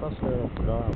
Passero bravo.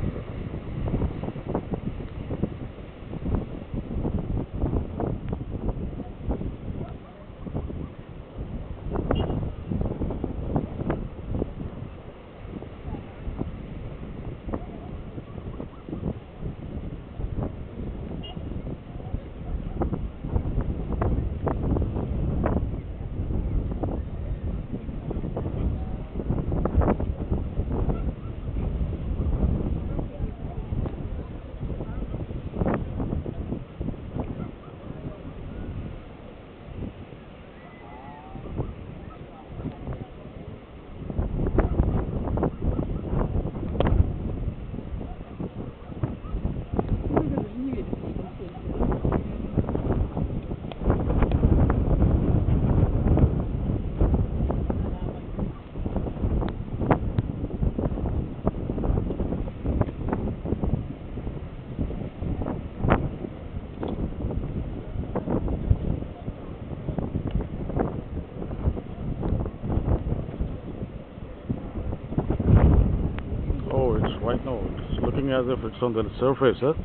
Oh, it's right now. It's looking as if it's on the surface, huh?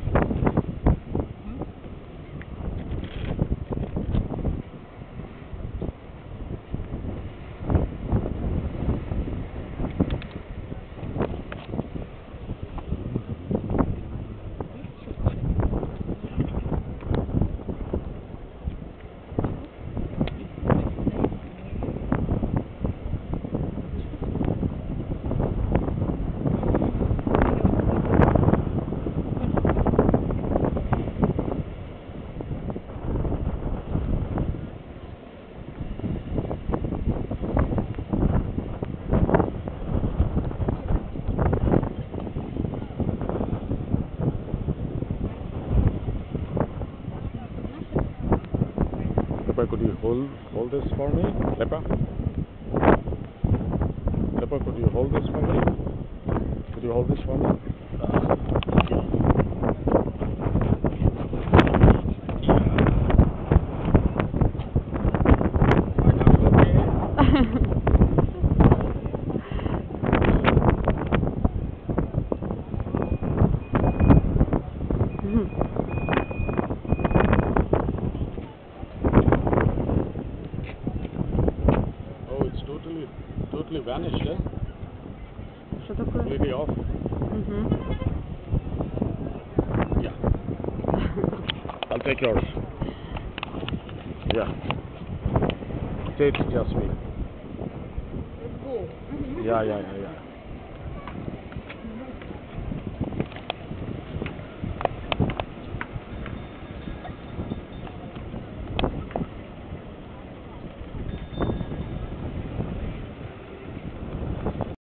Lepa, could you hold this for me? Lepa? Lepa, could you hold this for me? Could you hold this for me? Oh, it's totally vanished, eh? Что такое? Completely off. Yeah. I'll take yours. Yeah. Take Jasmine. Yeah.